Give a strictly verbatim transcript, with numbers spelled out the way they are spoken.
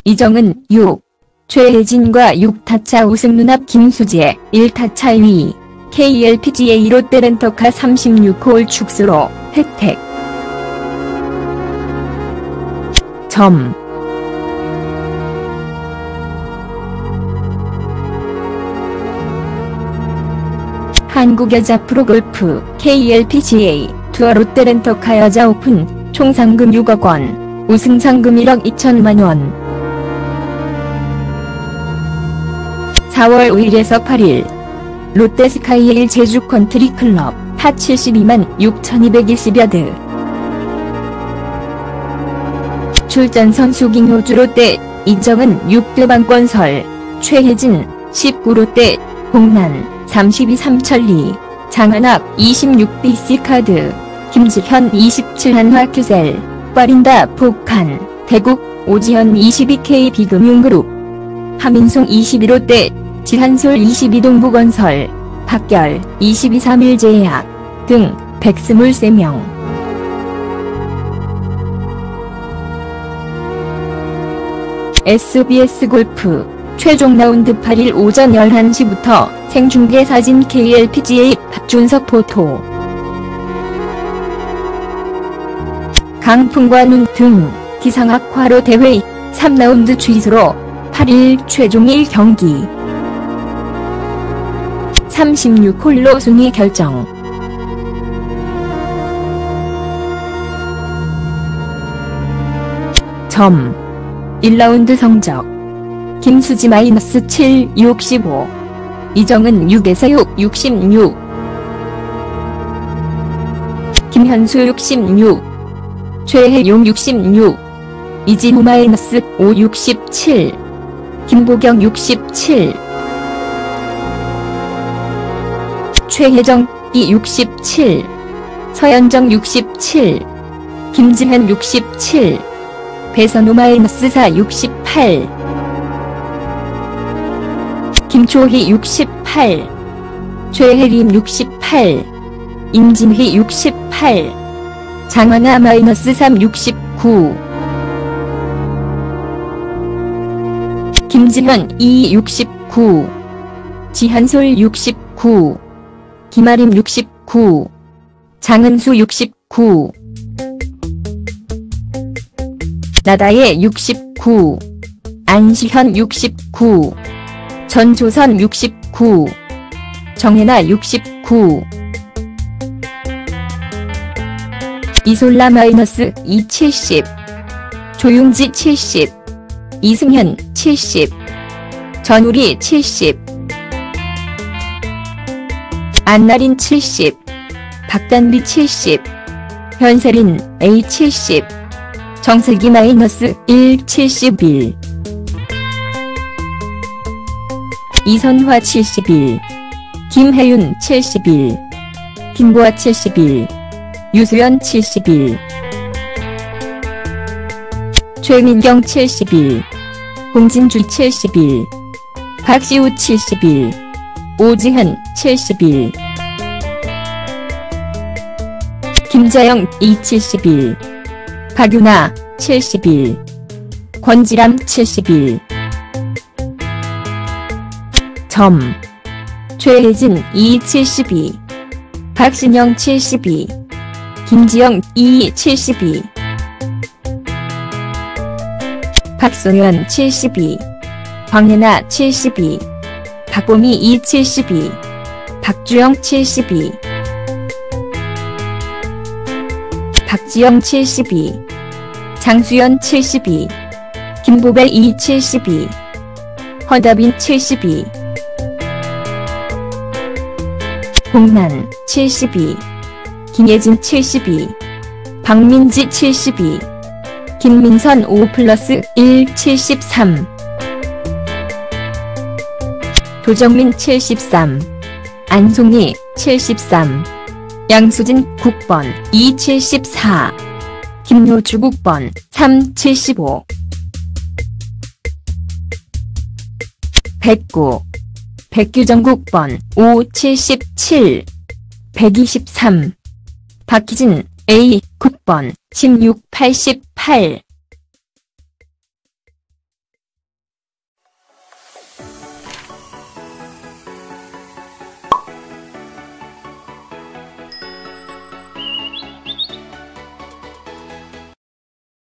이정은 육, 최혜진과 육 타차 우승 눈앞 김수재 일 타차 이 위, 케이엘피지에이 롯데렌터카 삼십육 홀 축소로 혜택. 점. 한국여자 프로골프 케이엘피지에이 투어 롯데렌터카 여자 오픈 총 상금 육억 원, 우승 상금 일억 이천만 원. 사월 오일에서 팔일 롯데스카이힐 제주 컨트리클럽 파 칠십이만 육천이백일십 야드. 출전 선수 김효주 롯데, 이정은 육 대방건설, 최혜진 십구 롯데, 홍난 삼십이 삼천리, 장한학 이십육 비씨카드, 김지현 이십칠 한화큐셀, 빠린다 폭한, 대국, 오지현 이십이 케이비금융그룹, 하민송 이십일 롯데, 지한솔 이십이 동부건설, 박결 이십이 삼일제약 등 백이십삼 명. 에스비에스 골프 최종 라운드 팔일 오전 열한 시부터 생중계 사진 케이엘피지에이 박준석 포토. 강풍과 눈 등 기상 악화로 대회 삼 라운드 취소로 팔일 최종 일 경기. 삼십육 홀로 순위 결정. 점. 일 라운드 성적. 김수지 마이너스 칠, 육십오. 이정은 육에서 육, 육십육. 김현수 육십육. 최혜용 육십육. 이진우 마이너스 오, 육십칠. 김보경 육십칠. 최혜정 이 육십칠. 서현정 육십칠. 김지현 육십칠. 배선우 마이너스 사, 육십팔. 김초희 육십팔. 최혜림 육십팔. 임진희 육십팔. 장하나 마이너스 삼, 육십구. 김지현 이, 육십구. 지한솔 육십구. 김아림 육십구. 장은수 육십구. 나다예 육십구. 안시현 육십구. 전조선 육십구. 정혜나 육십구. 이솔라 마이너스 이, 칠십. 조용지 칠십. 이승현 칠십. 전우리 칠십. 안나린 칠십. 박단비 칠십. 현세린 에이 칠십. 정슬기 마이너스 일, 칠십일. 이선화 칠십일. 김혜윤 칠십일. 김보아 칠십일. 유수연 칠십일. 최민경 칠십일. 홍진주 칠십일. 박시우 칠십일. 오지현 칠십일. 김자영 이, 칠십일. 박유나 칠십일. 권지람 칠십일. 점. 최혜진 이, 칠십이. 박신영 칠십이. 김지영 이, 칠십이. 박소연 칠십이. 황혜나 칠십이. 박보미 이, 칠십이. 박주영 칠십이. 박지영 칠십이. 장수연 칠십이. 김보배 이, 칠십이. 허다빈 칠십이. 홍난 칠십이. 김예진 칠십이. 박민지 칠십이. 김민선 오 플러스 일, 칠십삼. 조정민 칠십삼. 안송이 칠십삼. 양수진 구 번 이, 칠십사. 김효주 구 번 삼, 칠십오. 백구. 백규정 구 번 오, 칠십칠. 백이십삼. 박희진 에이 구 번 십육, 팔십팔.